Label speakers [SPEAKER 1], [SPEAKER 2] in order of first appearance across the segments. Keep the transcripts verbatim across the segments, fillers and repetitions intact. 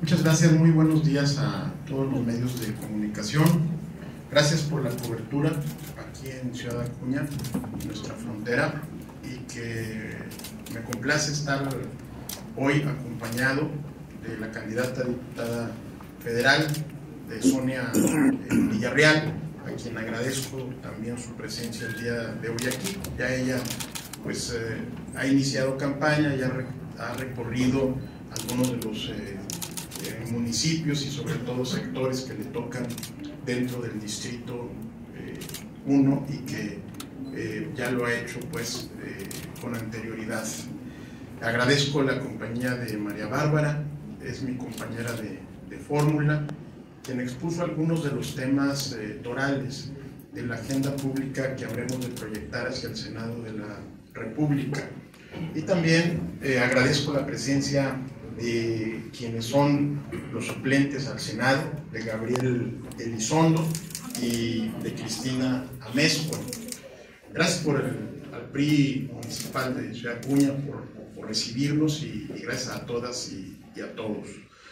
[SPEAKER 1] Muchas gracias, muy buenos días a todos los medios de comunicación. Gracias por la cobertura aquí en Ciudad Acuña, nuestra frontera, y que me complace estar hoy acompañado de la candidata a diputada federal, de Sonia Villarreal, a quien agradezco también su presencia el día de hoy aquí. Ya ella pues eh, ha iniciado campaña, ya ha recorrido algunos de los eh, eh, municipios y sobre todo sectores que le tocan dentro del distrito uno eh, y que eh, ya lo ha hecho pues eh, con anterioridad. Agradezco la compañía de María Bárbara, es mi compañera de, de fórmula, quien expuso algunos de los temas eh, torales de la agenda pública que habremos de proyectar hacia el Senado de la República. Y también eh, agradezco la presencia de quienes son los suplentes al Senado, de Gabriel Elizondo y de Cristina Amezcua. Gracias por el, al P R I municipal de Ciudad Acuña por, por recibirnos y, y gracias a todas y, y a todos.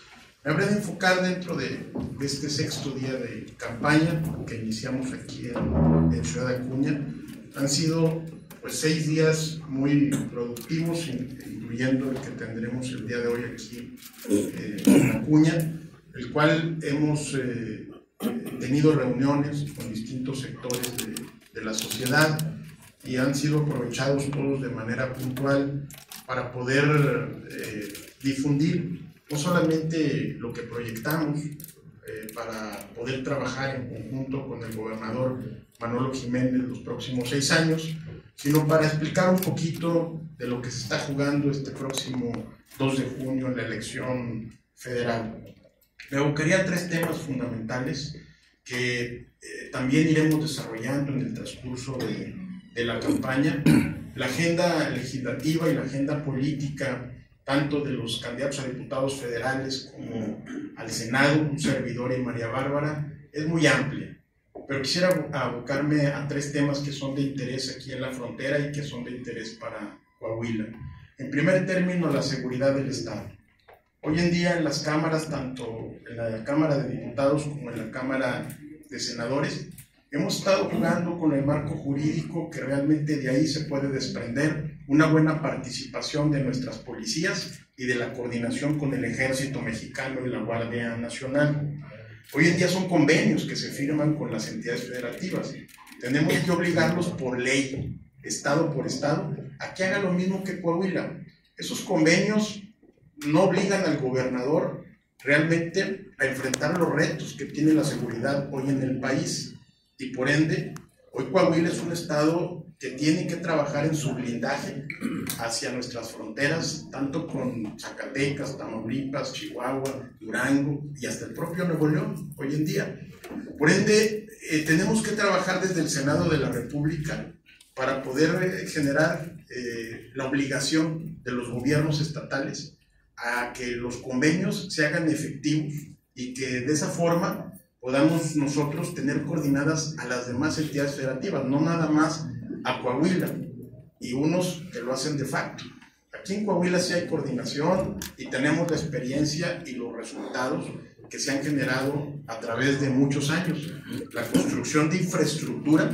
[SPEAKER 1] Me habré de enfocar dentro de, de este sexto día de campaña que iniciamos aquí en, en Ciudad Acuña. Han sido pues seis días muy productivos, incluyendo el que tendremos el día de hoy aquí eh, en Acuña, el cual hemos eh, tenido reuniones con distintos sectores de, de la sociedad y han sido aprovechados todos de manera puntual para poder eh, difundir no solamente lo que proyectamos eh, para poder trabajar en conjunto con el gobernador Manolo Jiménez los próximos seis años, sino para explicar un poquito de lo que se está jugando este próximo dos de junio en la elección federal. Me evocaría tres temas fundamentales que eh, también iremos desarrollando en el transcurso de, de la campaña. La agenda legislativa y la agenda política, tanto de los candidatos a diputados federales como al Senado, un servidor y María Bárbara, es muy amplia. Pero quisiera abocarme a tres temas que son de interés aquí en la frontera y que son de interés para Coahuila. En primer término, la seguridad del Estado. Hoy en día en las cámaras, tanto en la Cámara de Diputados como en la Cámara de Senadores, hemos estado jugando con el marco jurídico que realmente de ahí se puede desprender una buena participación de nuestras policías y de la coordinación con el Ejército Mexicano y la Guardia Nacional. Hoy en día son convenios que se firman con las entidades federativas. Tenemos que obligarlos por ley, estado por estado, a que haga lo mismo que Coahuila. Esos convenios no obligan al gobernador realmente a enfrentar los retos que tiene la seguridad hoy en el país. Y por ende, hoy Coahuila es un estado que tiene que trabajar en su blindaje hacia nuestras fronteras, tanto con Zacatecas, Tamaulipas, Chihuahua, Durango y hasta el propio Nuevo León hoy en día. Por ende, eh, tenemos que trabajar desde el Senado de la República para poder eh, generar eh, la obligación de los gobiernos estatales a que los convenios se hagan efectivos y que de esa forma podamos nosotros tener coordinadas a las demás entidades federativas, no nada más a Coahuila y unos que lo hacen de facto. Aquí en Coahuila sí hay coordinación y tenemos la experiencia y los resultados que se han generado a través de muchos años. La construcción de infraestructura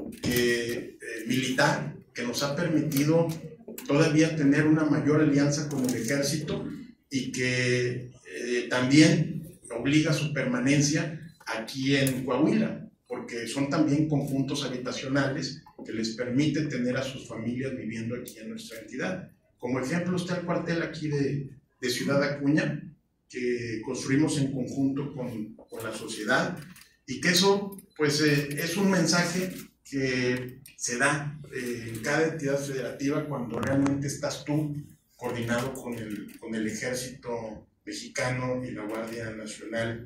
[SPEAKER 1] que, eh, militar que nos ha permitido todavía tener una mayor alianza con el ejército y que eh, también obliga su permanencia aquí en Coahuila, porque son también conjuntos habitacionales que les permite tener a sus familias viviendo aquí en nuestra entidad. Como ejemplo está el cuartel aquí de, de Ciudad Acuña, que construimos en conjunto con, con la sociedad, y que eso pues eh, es un mensaje que se da eh, en cada entidad federativa cuando realmente estás tú coordinado con el, con el Ejército Mexicano y la Guardia Nacional.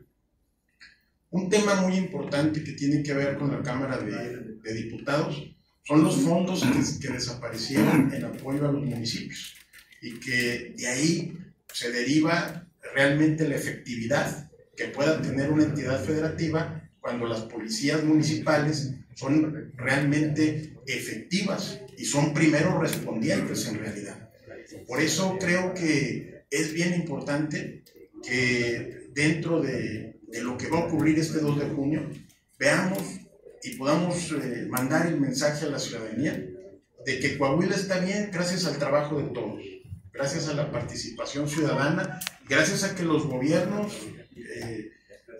[SPEAKER 1] Un tema muy importante que tiene que ver con la Cámara de, de Diputados son los fondos que, que desaparecieron en apoyo a los municipios y que de ahí se deriva realmente la efectividad que pueda tener una entidad federativa cuando las policías municipales son realmente efectivas y son primeros respondientes en realidad. Por eso creo que es bien importante que dentro de, de lo que va a ocurrir este dos de junio, veamos y podamos eh, mandar el mensaje a la ciudadanía de que Coahuila está bien gracias al trabajo de todos, gracias a la participación ciudadana, gracias a que los gobiernos, eh,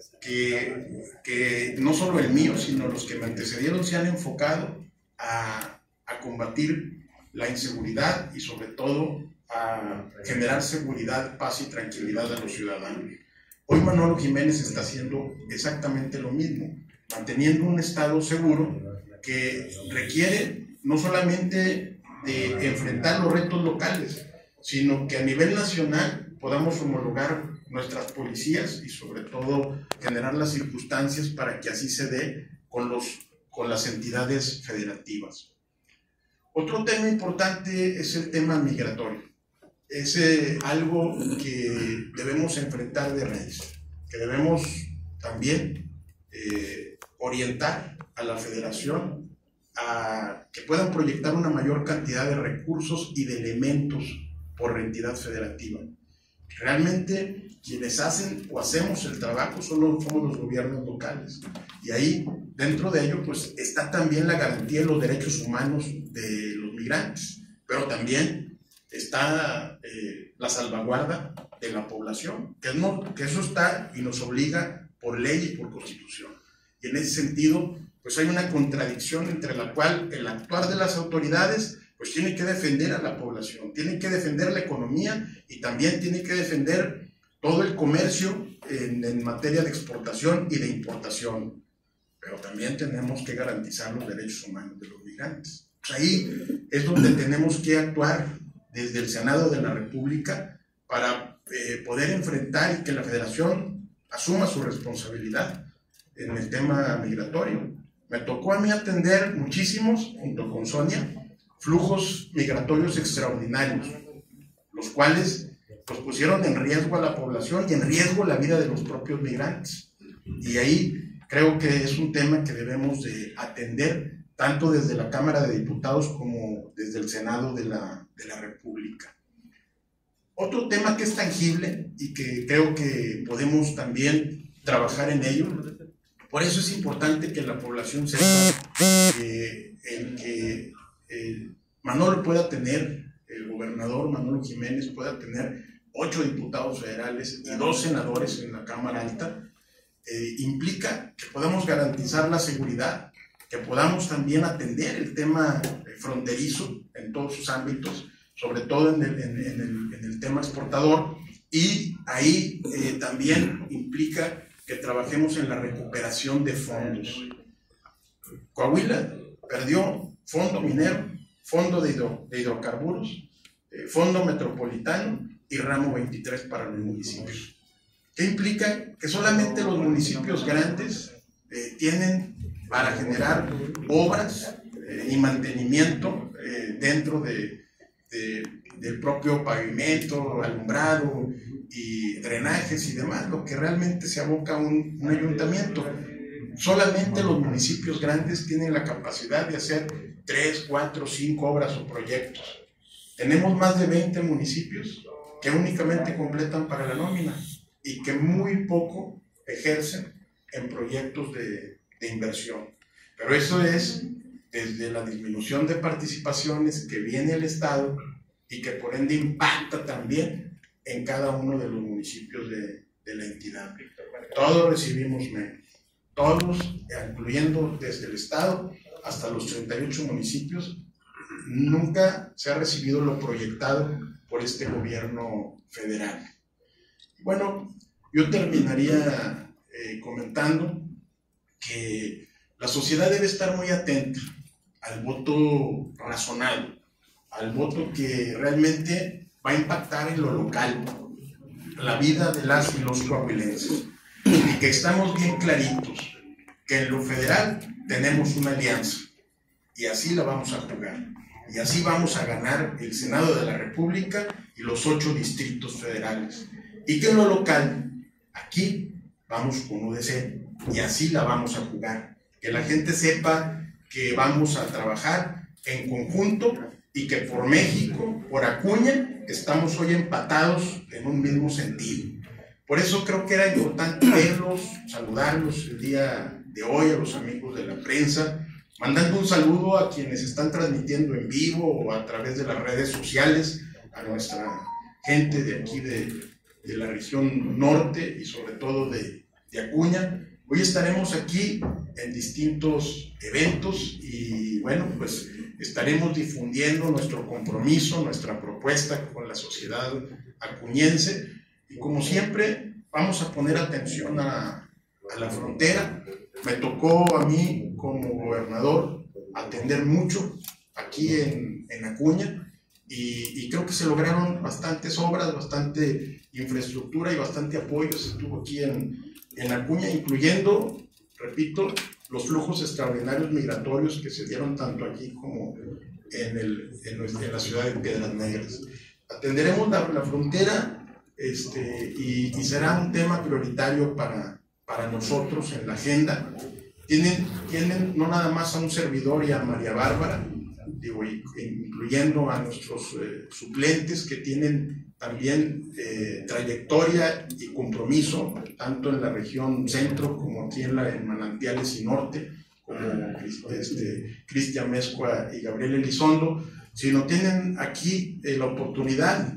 [SPEAKER 1] que, que no solo el mío, sino los que me antecedieron, se han enfocado a, a combatir la inseguridad y sobre todo a generar seguridad, paz y tranquilidad a los ciudadanos. Hoy Manolo Jiménez está haciendo exactamente lo mismo, manteniendo un estado seguro que requiere no solamente de enfrentar los retos locales, sino que a nivel nacional podamos homologar nuestras policías y sobre todo generar las circunstancias para que así se dé con, los, con las entidades federativas. Otro tema importante es el tema migratorio. Es eh, algo que debemos enfrentar de raíz, que debemos también eh, orientar a la federación a que puedan proyectar una mayor cantidad de recursos y de elementos por entidad federativa. Realmente quienes hacen o hacemos el trabajo solo somos los gobiernos locales, y ahí dentro de ello pues está también la garantía de los derechos humanos de los migrantes, pero también está eh, la salvaguarda de la población, que, no, que eso está y nos obliga por ley y por constitución. Y en ese sentido pues hay una contradicción entre la cual el actuar de las autoridades pues tiene que defender a la población, tiene que defender la economía y también tiene que defender todo el comercio en, en materia de exportación y de importación. Pero también tenemos que garantizar los derechos humanos de los migrantes. Pues ahí es donde tenemos que actuar desde el Senado de la República para eh, poder enfrentar y que la Federación asuma su responsabilidad en el tema migratorio. Me tocó a mí atender muchísimos, junto con Sonia, flujos migratorios extraordinarios, los cuales pues, pusieron en riesgo a la población y en riesgo la vida de los propios migrantes. Y ahí creo que es un tema que debemos de atender tanto desde la Cámara de Diputados como desde el Senado de la, de la República. Otro tema que es tangible y que creo que podemos también trabajar en ello, por eso es importante que la población sepa que el que eh, Manolo pueda tener, el gobernador Manolo Jiménez pueda tener ocho diputados federales y dos senadores en la Cámara Alta, eh, implica que podamos garantizar la seguridad, que podamos también atender el tema fronterizo en todos sus ámbitos, sobre todo en el, en, en el, en el tema exportador, y ahí eh, también implica que trabajemos en la recuperación de fondos. Coahuila perdió fondo minero, fondo de, hidro, de hidrocarburos, eh, fondo metropolitano y ramo veintitrés para los municipios. ¿Qué implica? Que solamente los municipios grandes eh, tienen para generar obras eh, y mantenimiento eh, dentro de, de, del propio pavimento, alumbrado y drenajes y demás, lo que realmente se aboca a un, un ayuntamiento. Solamente los municipios grandes tienen la capacidad de hacer tres, cuatro, cinco obras o proyectos. Tenemos más de veinte municipios que únicamente completan para la nómina y que muy poco ejercen en proyectos de, de inversión. Pero eso es desde la disminución de participaciones que viene el Estado y que por ende impacta también en cada uno de los municipios de, de la entidad. Todos recibimos menos, todos, incluyendo desde el Estado hasta los treinta y ocho municipios, nunca se ha recibido lo proyectado por este gobierno federal. Bueno, yo terminaría eh, comentando que la sociedad debe estar muy atenta al voto razonado, al voto que realmente va a impactar en lo local, la vida de las y los coahuilenses, y que estamos bien claritos que en lo federal tenemos una alianza y así la vamos a jugar, y así vamos a ganar el Senado de la República y los ocho distritos federales, y que en lo local, aquí vamos con U D C y así la vamos a jugar, que la gente sepa que vamos a trabajar en conjunto y que por México, por Acuña, estamos hoy empatados en un mismo sentido. Por eso creo que era importante verlos, saludarlos el día de hoy, a los amigos de la prensa, mandando un saludo a quienes están transmitiendo en vivo o a través de las redes sociales, a nuestra gente de aquí de, de la región norte y sobre todo de, de Acuña. Hoy estaremos aquí en distintos eventos y bueno, pues estaremos difundiendo nuestro compromiso, nuestra propuesta con la sociedad acuñense y como siempre vamos a poner atención a, a la frontera. Me tocó a mí como gobernador atender mucho aquí en, en Acuña y, y creo que se lograron bastantes obras, bastante infraestructura y bastante apoyo se tuvo aquí en, en Acuña, incluyendo, repito, los flujos extraordinarios migratorios que se dieron tanto aquí como en, el, en, nuestra, en la ciudad de Piedras Negras. Atenderemos la, la frontera este, y, y será un tema prioritario para, para nosotros en la agenda. Tienen, tienen no nada más a un servidor y a María Bárbara, digo, incluyendo a nuestros eh, suplentes que tienen también eh, trayectoria y compromiso, tanto en la región centro como aquí en, la, en Manantiales y Norte, como este, Cristian Mezcua y Gabriel Elizondo, sino tienen aquí eh, la oportunidad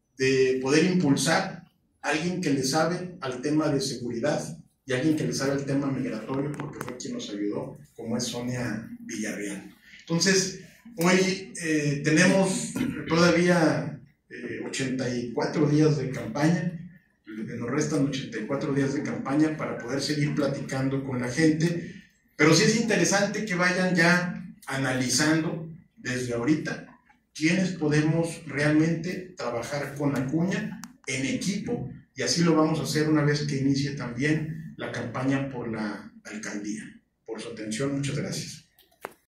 [SPEAKER 1] de poder impulsar a alguien que le sabe al tema de seguridad y alguien que le sabe al tema migratorio, porque fue quien nos ayudó, como es Sonia Villarreal. Entonces, hoy eh, tenemos todavía eh, ochenta y cuatro días de campaña, nos restan ochenta y cuatro días de campaña para poder seguir platicando con la gente, pero sí es interesante que vayan ya analizando desde ahorita quiénes podemos realmente trabajar con Acuña en equipo, y así lo vamos a hacer una vez que inicie también la campaña por la alcaldía. Por su atención, muchas gracias.